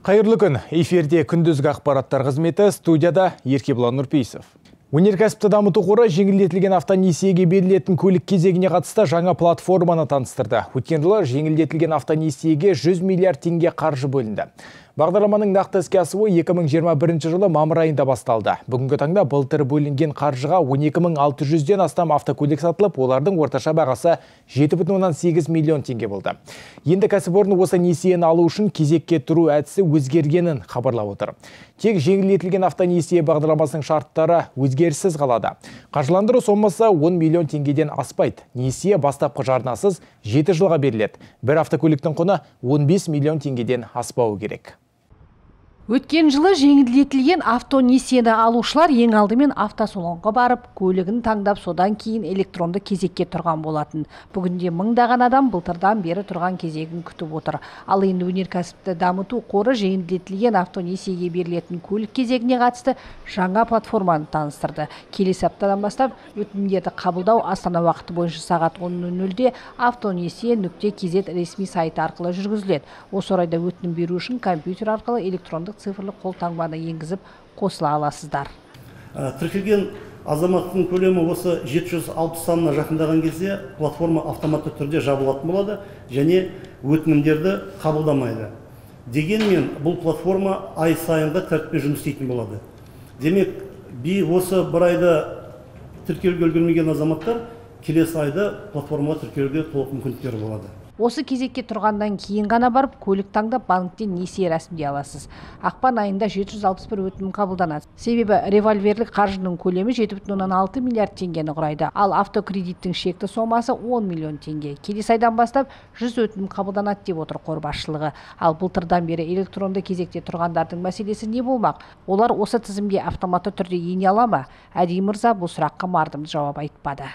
Қайырлы күн. Эфирде күндізгі ақпараттар қызметі, студияда Еркебұлан Нұрпейісов. Өнеркәсіпті дамыту қоры жеңілдетілген автонесиеге берілетін көлік кезегіне қатысты жаңа платформаны таныстырды. Өткен жылы жеңілдетілген автонесиеге 100 миллиард теңге қаржы бөлінді. Бағдарламаның нақты іске асуы 2021 жылы мамыр айында басталды. Бүгінгі таңда былтыр бөлінген қаржыға 12.600-ден астам автокөлік сатылып, олардың орташа бағасы 7,8 миллион теңге болды. Енді кәсіпорын осы несиені алу үшін кезекке тұру әдісі өзгергенін хабарлап отыр. Тек жеңілдетілген автонесие бағдарламасының шарттары өзгеріссіз қалады. Қаржыландыру сомасы 10 миллион теңгеден аспайды. Несие бастапқы жарнасыз 7 жылға беріледі. Бір автокөліктің құны 15 миллион теңгеден аспауы керек. Өткен жылы жеңілдетілген автонесиені алушылар ең алдымен автосалонға барып, көлігін таңдап, содан кейін электронды кезекке тұрған болатын. Бүгінде мыңдаған адам былтырдан бері тұрған кезегін күтіп отыр. Ал енді өнеркәсіпті дамыту қоры жеңілдетілген автонесиеге берілетін көлік кезегіне қатысты жаңа платформаны таныстырды. Келесі аптадан бастап өтінімдерді қабылдау Астана уақыты бойынша сағат 10:00-де автонесие.kz ресми сайты арқылы жүргізіледі. Осы орайда өтінім беру үшін компьютер арқылы электрондық цифрлық қолтаңбаны енгізіп қосыла аласыздар. Тіркелген азаматтың көлемі осы 760 санына жақындаған кезде платформа автоматты түрде жабылатын болады және өтінімдерді қабылдамайды. Дегенмен бұл платформа ай сайынғы тәртіппен жұмыс істейтін болады. Демек, осы бір айда тіркелуге үлгермеген азаматтар келесі айда платформаға тіркелуге толық мүмкіндіктері болады. Осы кезекке тұрғандан кейін ғана барып, көлік таңдап банктен несие рәсімдей аласыз. Ақпан айында 761 өтінім қабылданады. Себебі револьверлік қаржының көлемі 7,6 миллиард теңгені құрайды. Ал автокредиттің шекті сомасы 10 миллион теңге. Келесі айдан бастап 100 өтінім қабылданады деп отыр қор басшылығы. Ал былтырдан бері электронды кезекте тұрғандардың мәселесі не болмақ? Олар осы тізімге автоматты түрде ене ала ма? Әдей мырза бұл сұраққа мардымды жауап айтпады.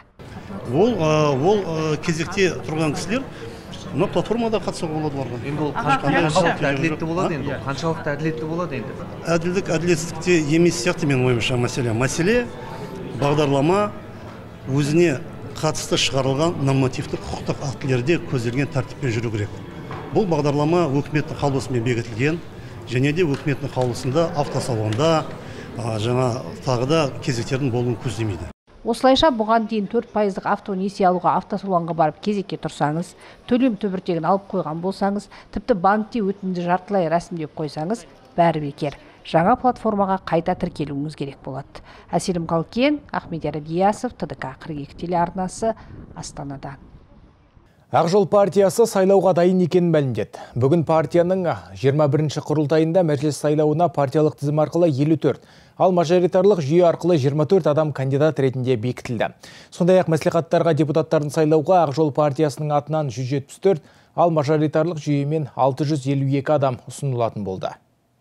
Ол кезекте тұрған кісілер мына платформада қатысуға болады оларға. Енді ол қаншалықты әділетті болады енді? Қаншалықты әділетті болады енді? Әділдік әділетсіздікте емес сияқты мен ойымша мәселе бағдарлама өзіне қатысты шығарылған нормативті құқықтық актілерде көзделген тәртіппен жүру керек. Бұл бағдарлама өкіметтің қаулысымен бекітілген және де өкіметтің қаулысында автосалонда тағы да кезектердің болуын көздемейді. Осылайша бұған дейін 4% автонесие алуға автосалонға барып кезекке тұрсаңыз, төлем түбіртегін алып қойған болсаңыз, тіпті банкте өтінімді жартылай рәсімдеп қойсаңыз, бәрі бекер. Жаңа платформаға қайта тіркелуіңіз керек болады. Әселім Қалкен, Ахмедияр Гиясов, ТДК 42 телеарнасы, Астанадан. Ақжол партиясы сайлауға дайын екенін мәлімдеді. Бүгін партияның 21-ші құрылтайында мәжіліс сайлауына партиялық тізім арқылы 54, ал мажоритарлық жүйе арқылы 24 адам кандидат ретінде бекітілді. Сондай-ақ мәслихаттарға депутаттарын сайлауға Ақжол партиясының атынан 174, ал мажоритарлық жүйемен 652 адам ұсынылатын болды.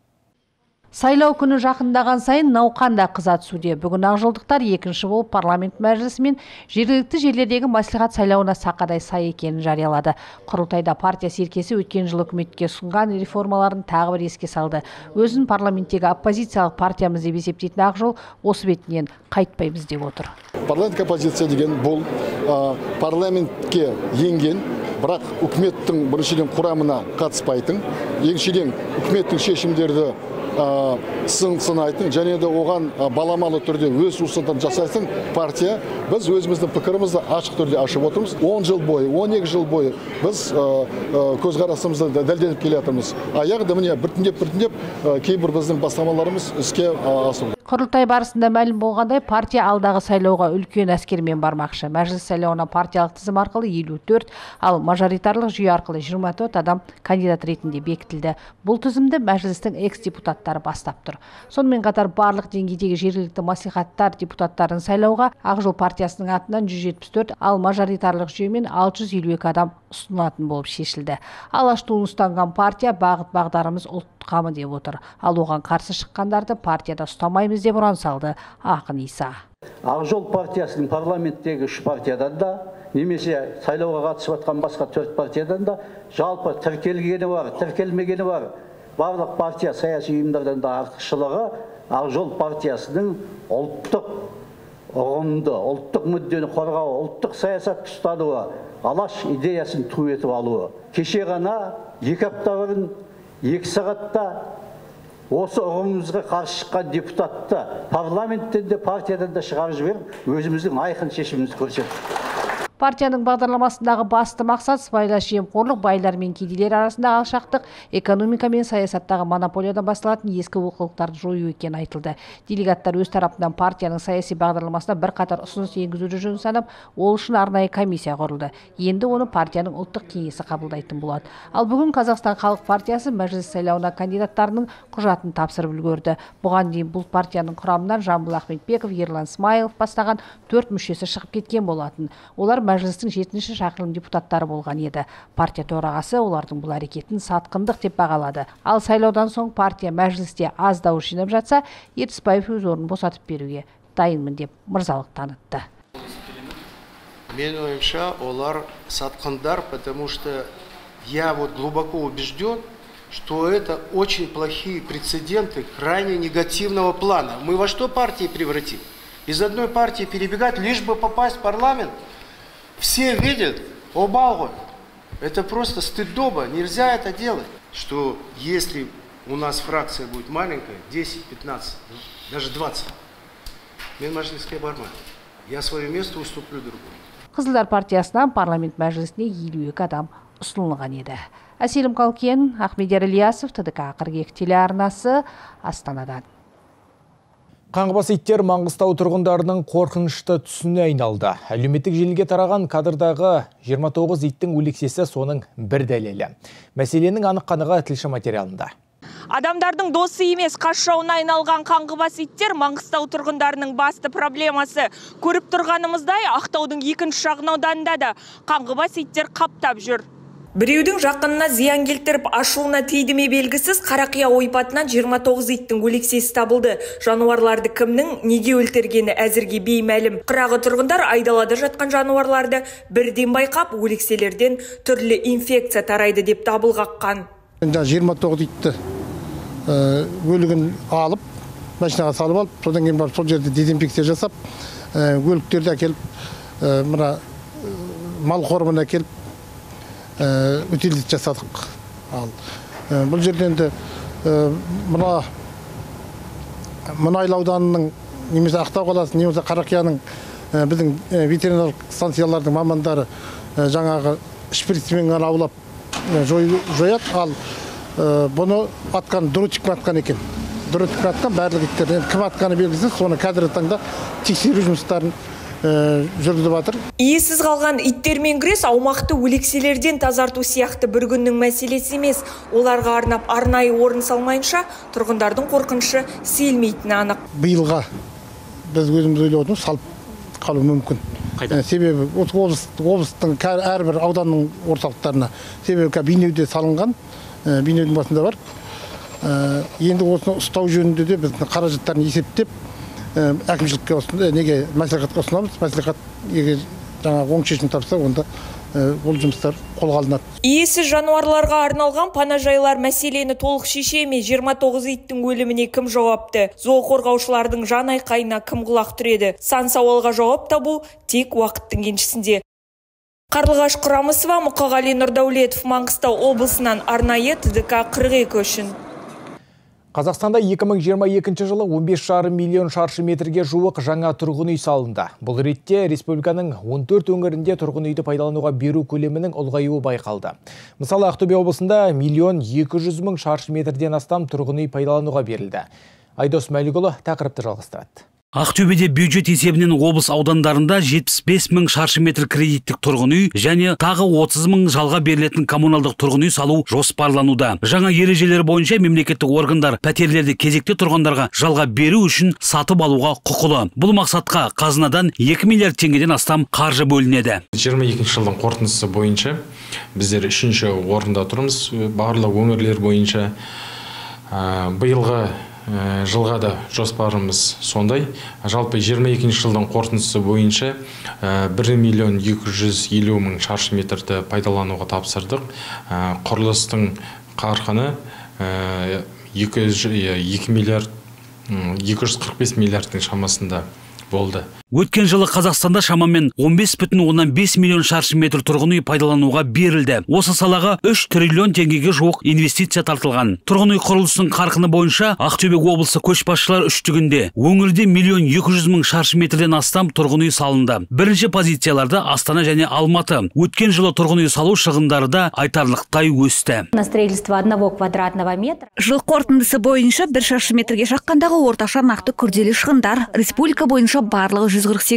Сайлау күні жақындаған сайын науқан да қыза түсуде. Бүгін ақжолдықтар екінші болып парламент мәжілісі мен жергілікті жерлердегі мәслихат сайлауына сақадай сай екенін жариялады. Құрылтайда партия серкесі өткен жылы үкіметке ұсынған реформаларын тағы бір еске салды. Өзін парламенттегі оппозициялық партиямыз деп есептейтін Ақжол осы бетінен қайтпаймыз деп отыр. Парламенттік оппозиция деген бұл парламентке енген, бірақ үкіметтің біріншіден құрамына қатыспайтын, екіншіден үкіметтің шешімдерді сынайтын және де оған баламалы түрде өз ұсынысын жасайтын партия. Біз өзіміздің пікірімізді ашық түрде ашып отырмыз. 10 жыл бойы, 12 жыл бойы біз көзқарасымызды дәлелдеп келе жатырмыз. Аяғында міне біртіндеп кейбір біздің бастамаларымыз іске асырылды. Құрылтай барысында мәлім болғандай, партия алдағы сайлауға үлкен әскермен бармақшы. Мәжіліс сайлауына партиялық тізім арқылы 54, ал мажоритарлық жүйе арқылы 24 адам кандидат ретінде бекітілді. Бұл тізімді мәжілістің экс-депутаттары бастап тұр. Сонымен қатар барлық деңгейдегі жергілікті мәслихаттар депутаттарын сайлауға Ақжол партиясының атынан 174, ал мажоритарлық жүйемен 652 адам ұсынылатын болып шешілді. Алаш туын ұстанған партия бағыт-бағдарымыз ұлт қамы деп отыр. Ал оған қарсы шыққандарды партияда ұстамаймыз деп ұран салды Ақын Иса. Ақжол партиясының парламенттегі 3 партиядан да, немесе сайлауға қатысып жатқан басқа 4 партиядан да жалпы тіркелгені бар, тіркелмегені бар. Барлық партия саяси ұйымдардан да артықшылығы Ақжол партиясының ұлттық ұғымды, ұлттық мүддені қорғауы, ұлттық саясат ұстануы, алаш идеясын ту етіп алуы. Кеше ғана 2 апта бұрын 2 сағатта осы ұғымымызға қарсы шыққан депутатты парламенттен де партиядан да шығарып жіберіп, өзіміздің айқын шешімімізді көрсеттік. Партияның бағдарламасындағы басты мақсат сыбайлас жемқорлық, байлар мен кедейлер арасындағы алшақтық, экономика мен саясаттағы монополиядан басталатын ескі олқылықтарды жою екені айтылды. Делегаттар өз тарапынан партияның саяси бағдарламасына бірқатар ұсыныс енгізуді жөн санап, ол үшін арнайы комиссия құрылды. Енді оны партияның ұлттық кеңесі қабылдайтын болады. Ал бүгін Қазақстан Халық партиясы мәжіліс сайлауына кандидаттарының құжатын тапсырып үлгерді. Бұған дейін бұл партияның құрамынан Жамбыл Ахметбеков, Ерлан Смайылов бастаған 4 мүшесі шығып кеткен болатын. Олар мәжілістің 7-ші шақырылым депутаттары болған еді. Партия төрағасы олардың бұл әрекетін сатқындық деп бағалады. Ал сайлаудан соң партия мәжілісте аз дауыс жинап жатса, Ертісбаев өз орнын босатып беруге дайынмын деп мырзалық танытты. Мен ойымша, олар сатқындар, потому что я вот глубоко убежден, что это очень плохие прецеденты крайне негативного плана. Мы во что партии превратим? Из одной партии перебегать, лишь бы попасть в парламент. Все видят, обалгу. Это просто стыдоба, нельзя это делать. Что если у нас фракция будет маленькая, 10, 15, даже 20, мен мәжіліске бармаймын. Я свое место уступлю другому. Қызылдар партиясынан парламент мәжілісіне 52 адам ұсынылған еді. Әселім Қалкен, Ахмедияр Ильясов, ТДК 42 телеарнасы, Астанадан. Қаңғыбас иттер Маңғыстау тұрғындарының қорқынышты түсіне айналды. Әлеуметтік желіге тараған кадрдағы 29 иттің өлексесі соның бір дәлелі. Мәселенің анық-қанығы тілші материалында. Адамдардың досы емес қасшауына айналған қаңғыбас иттер Маңғыстау тұрғындарының басты проблемасы. Көріп тұрғанымыздай, Ақтаудың 2-ші шағын ауданында да қаңғыбас иттер қаптап жүр. Біреудің жақынына зиян келтіріп, ашуына тиді ме белгісіз Қарақия ойпатынан 29 иттің өлексесі табылды. Жануарларды кімнің неге өлтіргені әзірге беймәлім. Қырағы тұрғындар айдалада жатқан жануарларды бірден байқап, өлекселерден түрлі инфекция тарайды деп дабыл қаққан. 29 итті өлігін алып, машинаға салып алып, содан кейін барып сол жерде дезинфекция жасап, өліктерді әкеліп, мына мал қорымына әкеліп үтілдік жасадық. Бұл жерден де мұнайлы ауданының, немесе Ақтау қаласының, немесе Қарақияның біздің ветеринарлық станциялардың мамандары жаңағы шприцмен аулап жояды. Ал бұны атқан дұрытик атқан екен. Дұрытик атқан барлық иттерден кім атқаны белгісіз, соны қазіргі таңда тексеру жұмыстарын жүргізіп жатыр. Иесіз қалған иттермен күрес аумақты өлекселерден тазарту сияқты бір күннің мәселесі емес. Оларға арнап арнайы орын салмайынша тұрғындардың қорқынышы сейілмейтіні анық. Биылға біз өзіміз ойлап отырмыз, салып қалу мүмкін. Себебі облыстың әрбір ауданның орталықтарына, себебі бейнеуде салынған, бейнеудің басында бар. Енді осыны ұстау жөнінде де біз қаражаттарын есептеп, әкімшілікке неге мәслихатқа ұсынамыз. Мәслихат егер жаңағы оң шешім тапса, онда ол жұмыстар қолға алынады. Иесіз жануарларға арналған панажайлар мәселені толық шеше ме? 29 иттің өліміне кім жауапты? Зооқорғаушылардың жан айқайына кім құлақ түреді? Сан сауалға жауап табу тек уақыттың еншісінде. Қарлығаш Құрамысова, Мұқағали Нұрдәулетов, Маңғыстау облысынан арнайы ТДК 42 үшін. Қазақстанда 2022 жылы 15,5 миллион шаршы метрге жуық жаңа тұрғын үй салынды. Бұл ретте республиканың 14 өңірінде тұрғын үйді пайдалануға беру көлемінің ұлғаюы байқалды. Мысалы, Ақтөбе облысында 1,200,000 шаршы метрден астам тұрғын үй пайдалануға берілді. Айдос Мәлікұлы тақырыпты жалғастырады. Ақтөбеде бюджет есебінен облыс аудандарында 75,000 шаршы метр кредиттік тұрғын үй және тағы 30,000 жалға берілетін коммуналдық тұрғын үй салу жоспарлануда. Жаңа ережелер бойынша мемлекеттік органдар пәтерлерді кезекте тұрғындарға жалға беру үшін сатып алуға құқылы. Бұл мақсатқа қазынадан 2 миллиард теңгеден астам қаржы бөлінеді. 22 жылдың қорытындысы бойынша біздер 3-ші орында тұрмыз. Барлық өңірлер бойынша биылғы жылға да жоспарымыз сондай. Жалпы 22 жылдың қорытындысы бойынша 1,250,000 шаршы метрді пайдалануға тапсырдық. Құрылыстың қарқыны 2 миллиард 245 миллиардтың шамасында болды. Өткен жылы Қазақстанда шамамен 15,5 миллион шаршы метр тұрғын үй пайдалануға берілді. Осы салаға 3 триллион теңгеге жуық инвестиция тартылған. Тұрғын үй құрылысының қарқыны бойынша Ақтөбе облысы көшбасшылар үштігінде. Өңірде 1,2 миллион шаршы метрден астам тұрғын үй салынды. Бірінші позицияларда Астана және Алматы. Өткен жылы тұрғын үй салу шығындары да айтарлықтай өсті. На строительство 1 квадратного метра. Жыл қорытындысы бойынша 1 шаршы метрге шаққандағы орташа нақты күрделі шығындар республика бойынша барлығы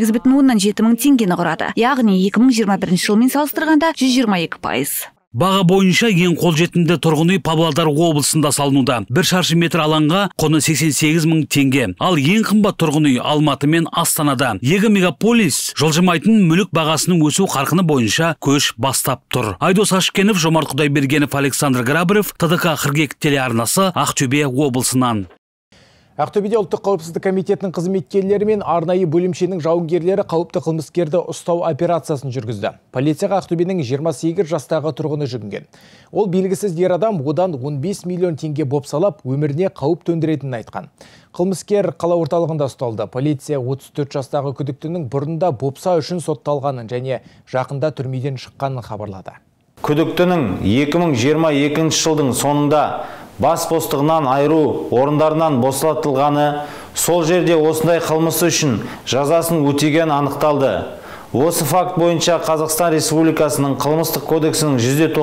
148,7 мың теңгені құрады. Яғни 2021 жылмен салыстырғанда 122%. Баға бойынша ең қолжетімді тұрғын үй Павлодар облысында салынуда. 1 шаршы метр алаңға құны 88 мың теңге. Ал ең қымбат тұрғын үй Алматы мен Астанада. Екі мегаполис жылжымайтын мүлік бағасының өсу қарқыны бойынша көш бастап тұр. Айдос Ашкенов, Жомарт Құдайбергенов, Александр Грабарев, ТДК Қырғек телеарнасы, Ақтөбе облысынан. Ақтөбеде ұлттық қауіпсіздік комитетінің қызметкерлері мен арнайы бөлімшенің жауынгерлері қауіпті қылмыскерді ұстау операциясын жүргізді. Полицияға Ақтөбенің 28 жастағы тұрғыны жүгінген. Ол белгісіз ер адам одан 15 миллион теңге бопсалап, өміріне қауіп төндіретінін айтқан. Қылмыскер қала орталығында ұсталды. Полиция 34 жастағы күдіктінің бұрында бопса үшін сотталғанын және жақында түрмеден шыққанын хабарлады. Күдіктінің 2022 жылдың соңында бас бостығынан айыру орындарынан босатылғаны, сол жерде осындай қылмысы үшін жазасын өтеген анықталды. Осы факт бойынша Қазақстан Республикасының қылмыстық кодексінің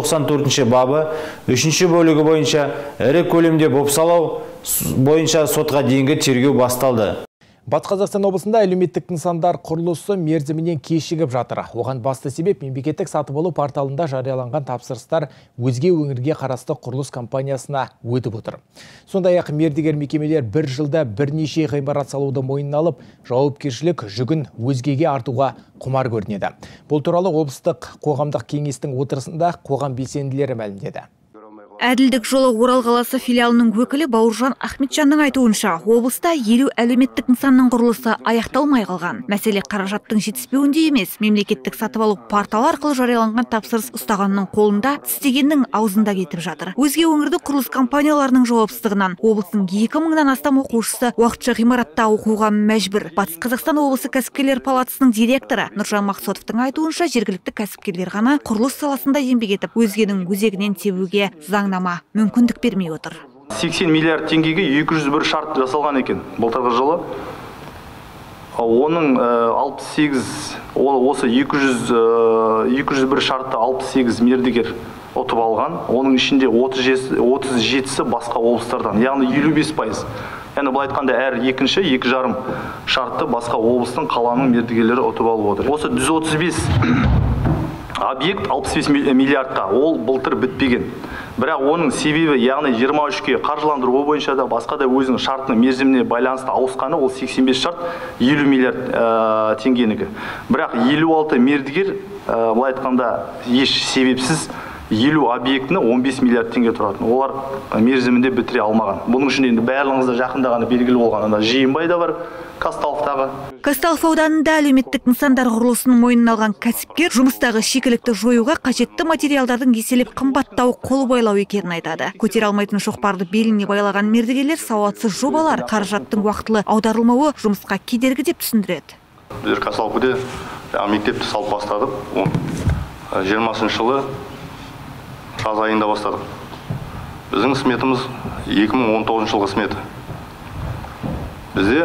194 бабы 3 бөлігі бойынша ірі көлемде бопсалау бойынша сотқа дейінгі тергеу басталды. Батыс Қазақстан облысында әлеуметтік нысандар құрылысы мерзімінен кешігіп жатыр. Оған басты себеп мемлекеттік сатып алу порталында жарияланған тапсырыстар өзге өңірге қарасты құрылыс компаниясына өтіп отыр. Сондай-ақ мердігер мекемелер бір жылда бірнеше ғимарат салуды мойнына алып, жауапкершілік жүгін өзгеге артуға құмар көрінеді. Бұл туралы облыстық қоғамдық кеңестің отырысында қоғам белсенділері мәлімдеді. Әділдік жолы Орал қаласы филиалының өкілі Бауыржан Ахметжанның айтуынша, облыста 50 әлеуметтік нысанның құрылысы аяқталмай қалған. Мәселе қаражаттың жетіспеуінде емес, мемлекеттік сатып алу порталы арқылы жарияланған тапсырыс ұстағанның қолында, тістегеннің аузында кетіп жатыр. Өзге өңірді құрылыс компанияларының жауапсыздығынан облыстың 2000-нан астам оқушысы уақытша ғимаратта оқуға мәжбүр. Батыс Қазақстан облысы кәсіпкерлер палатасының директоры Нұржан Мақсотовтың айтуынша, жергілікті кәсіпкерлер ғана құрылыс саласында еңбек етіп, өзгенің өзегінен тебуге заңнама мүмкіндік бермей отыр. 80 миллиард теңгеге 201 шарт жасалған екен былтырғы жылы. Оның 68, осы 201 шартты 68 мердігер ұтып алған. Оның ішінде 37-сі басқа облыстардан, яғни 55%. Яғни бұл айтқанда әр екінші, 2,5 шартты басқа облыстың қаланың мердігерлері ұтып алып отыр. Осы 135 объект 65 миллиардқа, ол былтыр бітпеген. Бірақ оның себебі, яғни 23-ке қаржыландыру бойынша да басқа да өзінің шартының мерзіміне байланысты ауысқаны, ол 85 шарт 50 миллиард теңгенікі. Бірақ 56 мердігер, бұл айтқанда еш себепсіз 50 объектіні 15 миллиард теңге тұратын. Олар мерзімінде бітіре алмаған. Бұның үшін енді барлығыңызда жақындағаны белгілі болған. Жиенбай да бар, Казталовтағы. Казталов ауданында әлеуметтік нысандар құрылысының мойнына алған кәсіпкер жұмыстағы шикілікті жоюға қажетті материалдардың еселеп қымбаттауы қол байлау екенін айтады. Көтере алмайтын шоқпарды беліне байлаған мердігерлер сауатсыз жобалар, қаражаттың уақытылы аударылмауы жұмысқа кедергі деп түсіндіреді. Біздер Казталовкіде мектепті салып бастадық. 20 жылы жаз айында бастадық. Біздің сметіміз 2019 жылғы сметі. Бізде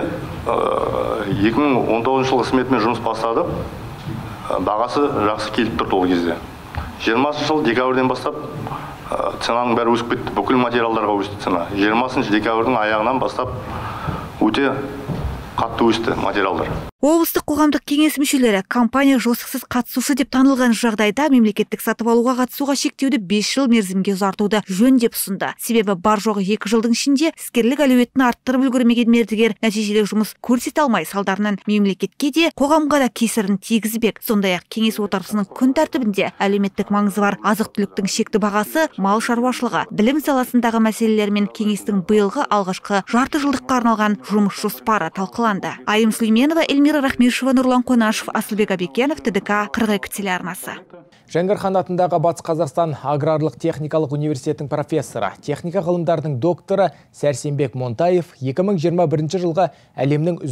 2019 жылғы сметімен жұмыс бастадық. Бағасы жақсы келіп тұрды ол кезде. 20 жыл декабрьден бастап ценаның бәрі өсіп кетті. Бүкіл материалдарға өсті цена. 20 декабрьдің аяғынан бастап өте қатты өсті материалдар. Облыстық қоғамдық кеңес мүшелері компания жосықсыз қатысушы деп танылған жағдайда мемлекеттік сатып алуға қатысуға шектеуді 5 жыл мерзімге ұзартуды жөн деп ұсынды. Себебі бар жоғы 2 жылдың ішінде іскерлік әлеуетін арттырып үлгермеген мердігер нәтижелі жұмыс көрсете алмай, салдарынан мемлекетке де қоғамға да кесірін тигізбек. Сондай-ақ кеңес отырысының күн тәртібінде әлеуметтік маңызы бар азық-түліктің шекті бағасы, мал шаруашылығы, білім саласындағы мәселелер мен кеңестің биылғы алғашқы жарты жылдыққа арналған жұмыс жоспары талқыланды. Айым Сүлейменова, Эльмира Рахмешева, Нұрлан Қонашев, Асылбек Абекенов, ТДК Қырғек телеарнасы. Жәңгір Хан атындағы Батыс Қазақстан аграрлық техникалық университетінің профессоры, техника ғылымдарының докторы Сәрсенбек Монтаев 2021 жылға әлемнің үздік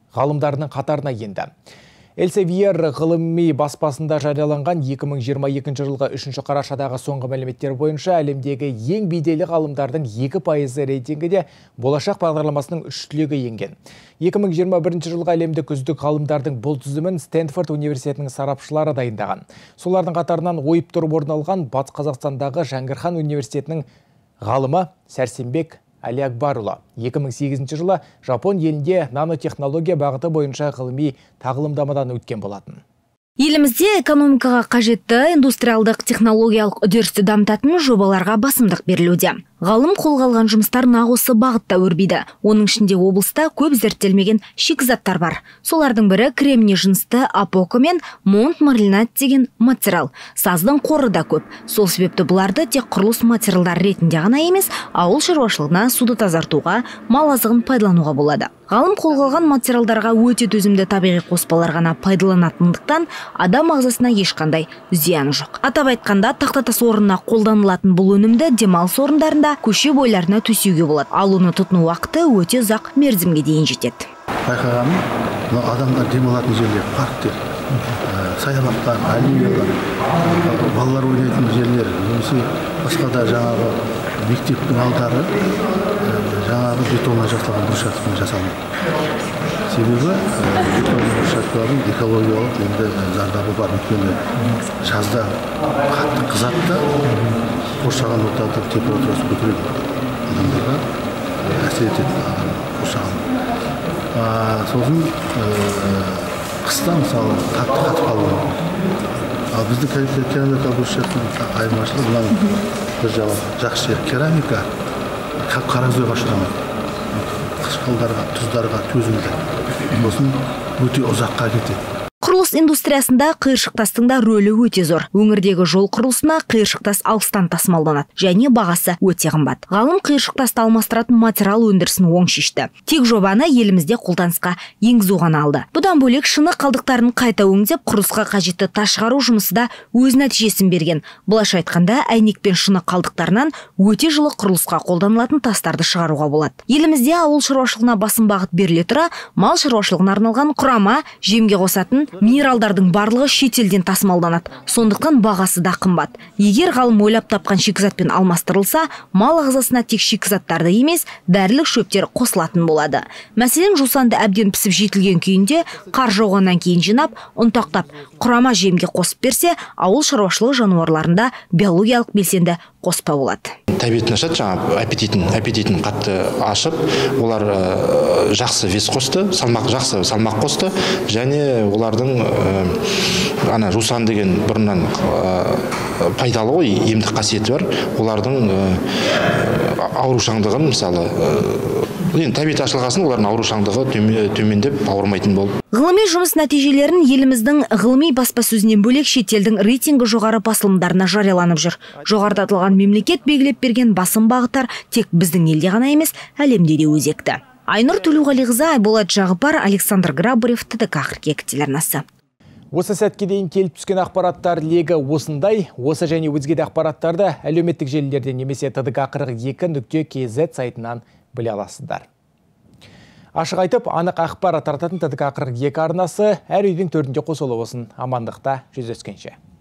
ғалымдарының қатарына енді. Elsevier ғылыми баспасында жарияланған 2022 жылғы 3 қарашадағы соңғы мәліметтер бойынша әлемдегі ең беделді ғалымдардың 2% рейтингіде болашақ бағдарламасының 3 түлегі енген. 2021 жылғы әлемдік үздік ғалымдардың бұл тізімін Стэнфорд университетінің сарапшылары дайындаған. Солардың қатарынан ойып тұрып орын алған Батыс Қазақстандағы Жаңгырхан университетінің ғалымы Сәрсенбек Али Акбарұлы 2008 жылы Жапон елінде нанотехнология бағыты бойынша ғылыми тағылымдамадан өткен болатын. Елімізде экономикаға қажетті индустриалдық технологиялық үдерісті дамытатын жобаларға басымдық берілуде. Ғалым қолға алған жұмыстар нақ осы бағытта өрбиді. Оның ішінде облыста көп зерттелмеген шикізаттар бар. Солардың бірі кремний жынысты апока мен монтмарилинат деген материал. Саздың қоры да көп. Сол себепті бұларды тек құрылыс материалдар ретінде ғана емес, ауыл шаруашылығына, суды тазартуға, мал азығын пайдалануға болады. Ғалым қолға алған материалдарға өте төзімді табиғи қоспалар ғана пайдаланатындықтан адам ағзасына ешқандай зияны жоқ. Атап айтқанда, тақтатас орнына қолданылатын бұл өнімді демалыс орындарында, көше бойларына төсеуге болады. Ал оны тұтыну уақыты өте ұзақ мерзімге дейін жетеді. Байқағаным, адамдар демалатын жерлер, парктер, саябақтар, аллеялар, балалар ойнайтын жерлер, немесе басқа да жаңағы мектептің алдары жаңағы бетонға жасалған брусчаткамен жасалмайды. Себебі бетонның брусчаткалардың экологиялық енді зардабы бар. Өйткені жазда қатты қызады да қоршаған ортада температурасы көтереді. Адамдарға әсер етеді қоршаған. Сосын қыста мысалы қатты қатып қалуы. Ал біздің керамикалық брусчатканың айырмашылығы мынаның бір жақсы жері керамика қара көзге ұшырамайды. Қышқылдарға, тұздарға төзімді. Сосын өте ұзаққа кетеді. Құрылыс индустриясында қиыршық тастың да рөлі өте зор. Өңірдегі жол құрылысына қиыршық тас алыстан тасымалданады және бағасы өте қымбат. Ғалым қиыршық тасты алмастыратын материал өндірісін оң шешті. Тек жобаны елімізде қолданысқа енгізу ғана алды. Бұдан бөлек шыны қалдықтарын қайта өңдеп, құрылысқа қажетті тас шығару жұмысы да өз нәтижесін берген. Былайша айтқанда, әйнек пен шыны қалдықтарынан өте жылы құрылысқа қолданылатын тастарды шығаруға болады. Елімізде ауыл шаруашылығына басым бағыт беріле тұра, мал шаруашылығына арналған құрама, жемге қосатын минералдардың барлығы шетелден тасымалданады. Сондықтан бағасы да қымбат. Егер ғалым ойлап тапқан шикізатпен алмастырылса, мал ағзасына тек шикізаттарды емес, дәрілік шөптер қосылатын болады. Мәселен, жусанды әбден пісіп жетілген күйінде қар жауғаннан кейін жинап, ұнтақтап, құрама жемге қосып берсе, ауыл шаруашылығы жануарларында биологиялық белсенді қоспа болады. Тәбетін ашады, жаңа аппетитін қатты ашып, олар жақсы вес қосты, жақсы салмақ қосты, және олардың ана жусан деген бұрыннан пайдалы ғой, емдік қасиеті бар. Олардың аурушаңдығын, мысалы, тәбеті ашылғасын, олардың аурушаңдығы төмендеп ауырмайтын болып. Ғылыми жұмыс нәтижелерін еліміздің ғылыми баспасөзінен бөлек шетелдің рейтингі жоғары басылымдарына жарияланып жүр. Жоғарыда аталған мемлекет белгілеп берген басым бағыттар тек біздің елде ғана емес, әлемде де өзекті. Айнұр Төлеуғалиқызы, Айболат Жағыпар, Александр Грабарев, ТДК қыркүйек телеарнасы. Осы сәтке дейін келіп түскен ақпараттар легі осындай. Осы және өзге де ақпараттарды әлеуметтік желілерден немесе tdk42.kz сайтынан біле аласыздар. Ашық айтып, анық ақпарат тарататын tdk42 арнасы әр үйдің төртінде қосылы болсын. Амандықта жүздескенше.